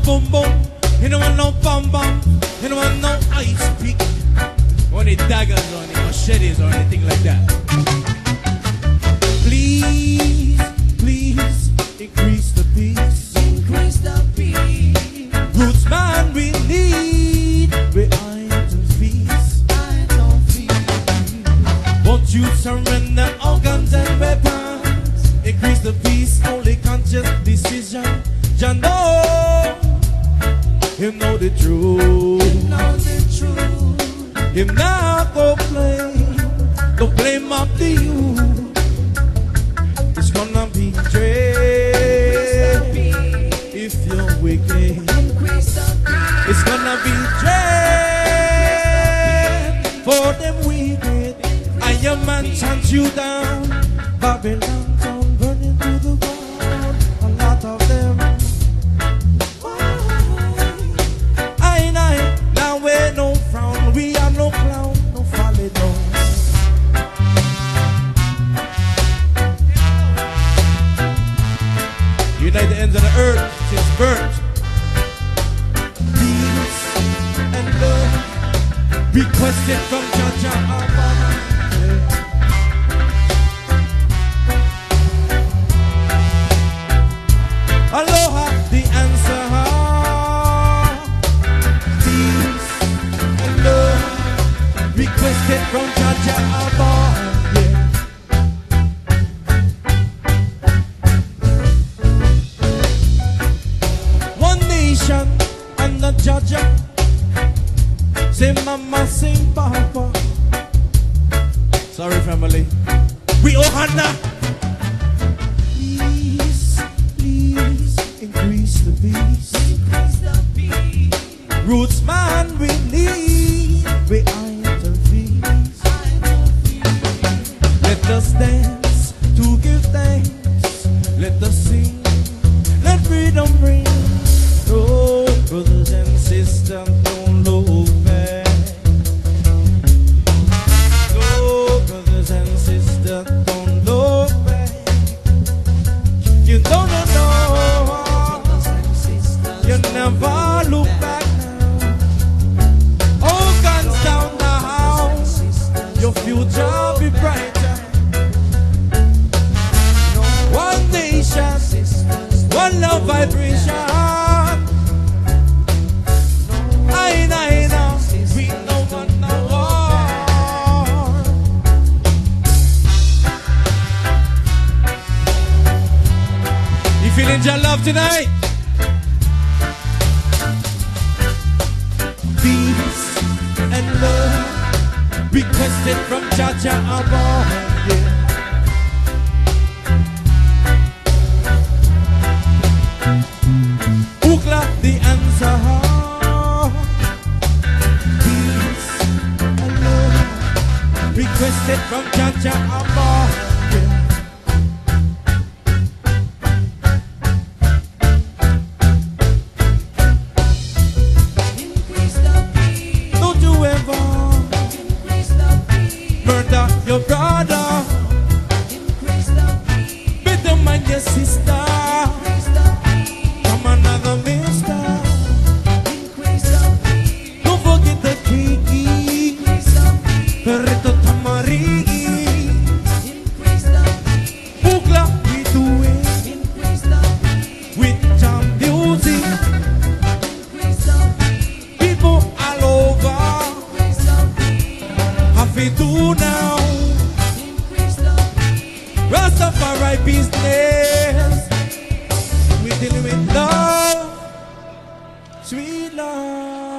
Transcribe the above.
boom boom. You don't want no bum bum. You don't want no ice pick. You want any daggers or any machetes or anything like that. Please, please, increase the peace. Increase the peace. Roots man we need. We idle feast. Idle feast. Won't you surrender all guns and weapons? Increase the peace, only conscious decision. Jah know, him know the truth. Him know the truth. Him not go blame up the youth. It's gonna be dread if you're wicked. It's gonna be dread for them wicked. I am man chant you down. Babylon town burning to the ground. A lot of them. I now we no frown. We are no clown, no folly down. Unite the ends of the earth since birth. Peace and love requested from Jah Jah Abba. Aloha, the answer. Peace and love requested from Jah Jah Abba. And the judge say mama, sing papa. Sorry family, we Ohana. Please, please increase the peace. Roots man we need. We idle feast. Let us dance to give thanks. Let us sing. Let freedom ring. Oh, brothers and sisters, don't look back. Oh, brothers and sisters, don't look back. You don't know. You never look back now. Oh, guns down now. Your future be brighter. One nation, one love vibration. We no want no war. You feeling your love tonight? Peace and love requested from Jah Jah Abba. Yeah. Ukla the answer. Requested from Jah Jah Abba. Increase the peace. Don't you ever Increase the peace. murder your brother. Increase the peace. Better mind your sister. Increase the peace. Come another mister. Increase the peace. Don't forget the kiki. Increase the peace. Perreto tamarigi. Increase the peace. Bukla we do it Increase the peace. with jam music. Increase the peace. People all over Increase the peace. have to do now. Increase the peace. Rastafari business. We dealing with love, sweet love.